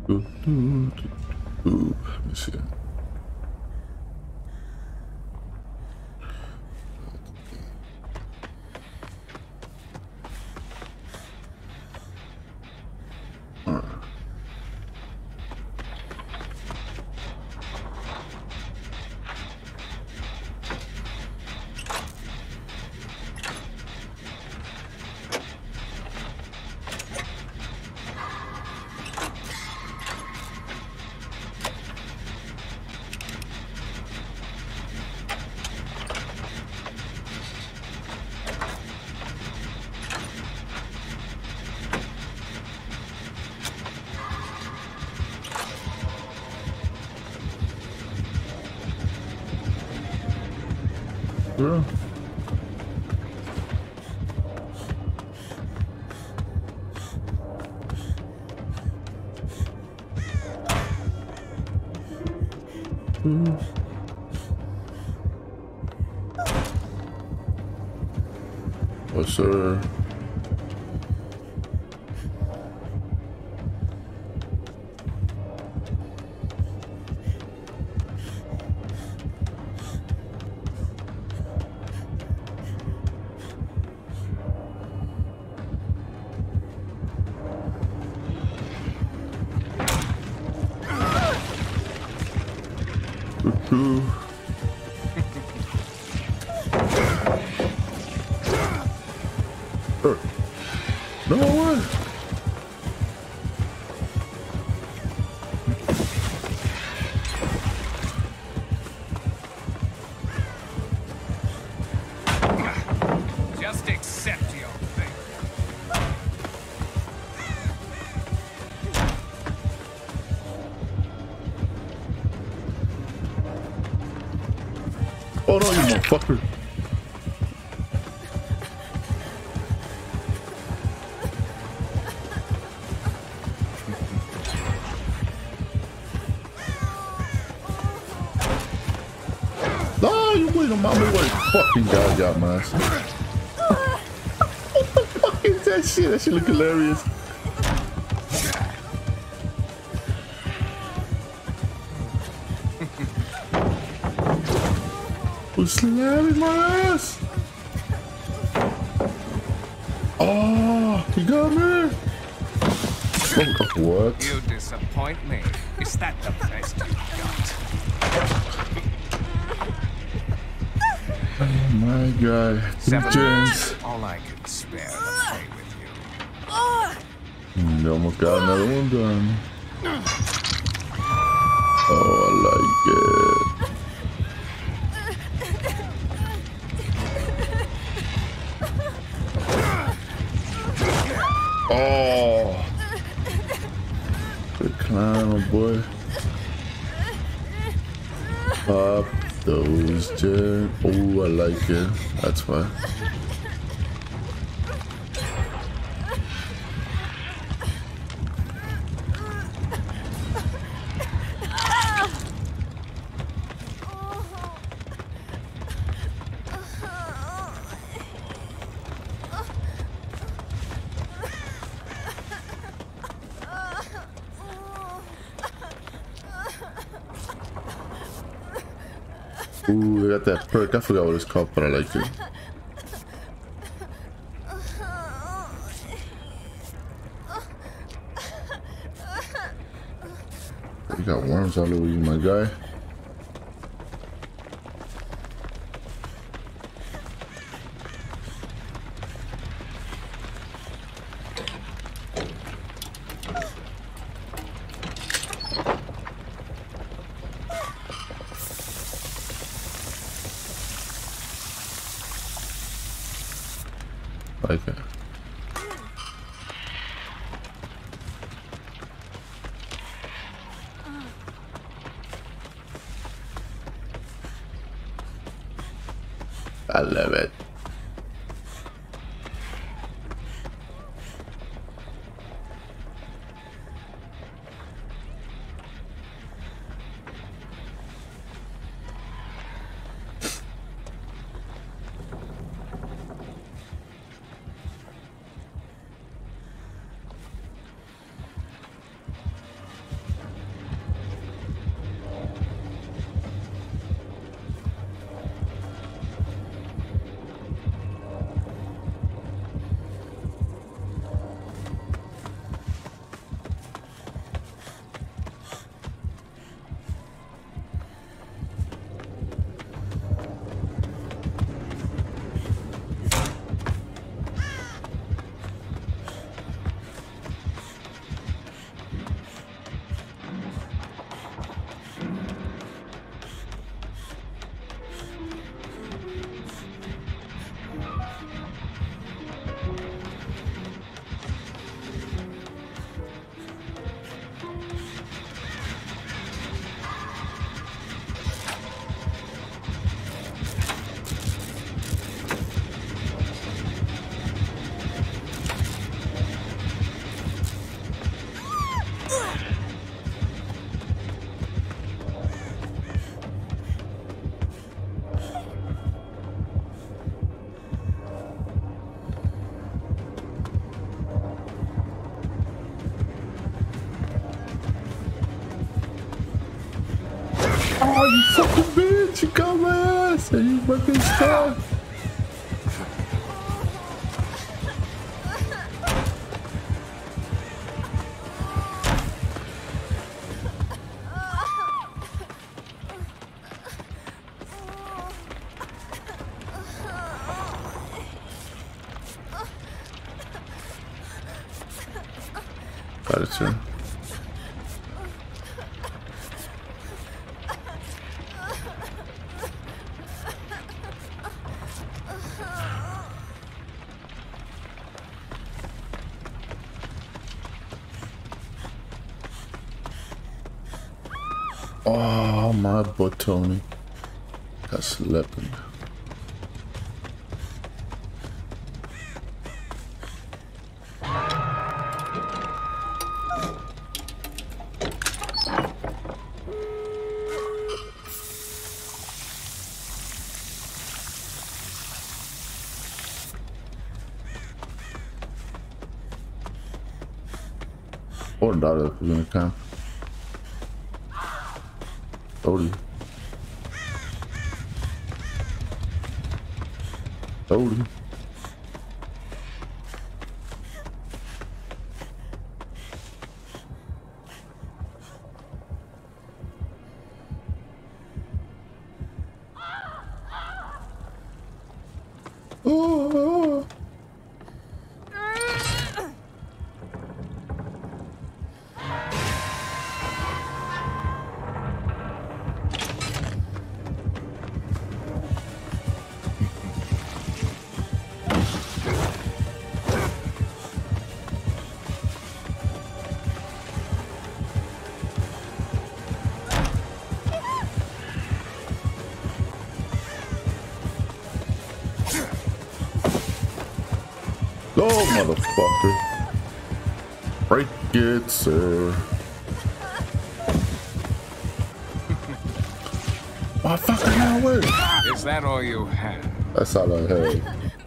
Let me see. Yeah. Yes, sir. No way. Just accept your fate. Oh no, you motherfucker. No, you wait on my way. Fucking god, y'all, man. What the fuck is that shit? That shit look hilarious. Who's slamming my ass? Oh, he got me. Oh, what? You disappoint me. Is that the best you got? Oh my god. James. All I can spare to play with you. You almost got another one done. Oh, I like it. Oh. Good climb, boy. Pop those gen. Oh, I like it. That's fine. Ooh, I got that perk. I forgot what it's called, but I like it. You got worms all over you, my guy. Like it. I love it. Oh, you fucking bitch! You got my ass! And you fucking stuck! Got it, sir. Oh, my butt, Tony. Got slapping. Or daughter is gonna come. Odie. Odie. Oh. Oh, motherfucker. Break it, sir. My fucking hell, wait. Is that all you have? That's all I had.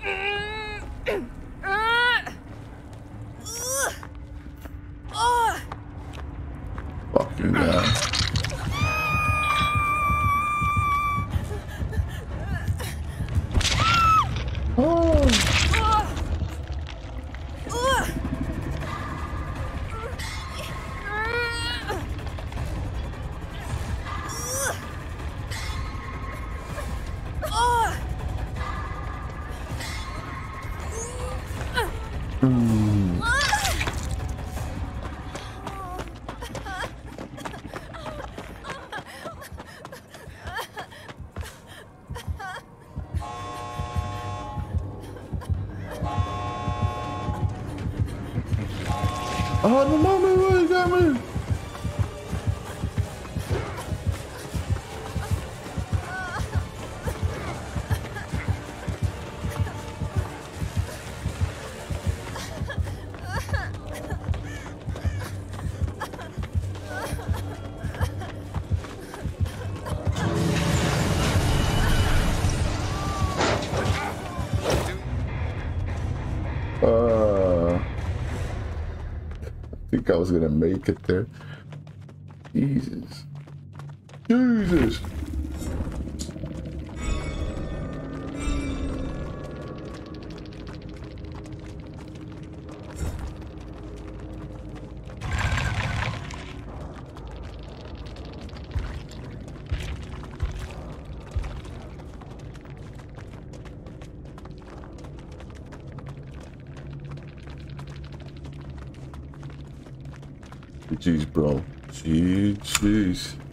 Fucking God. Oh. Oh, the moment really got me. I think I was gonna make it there. Jesus. Jesus. Jeez, bro. Jeez.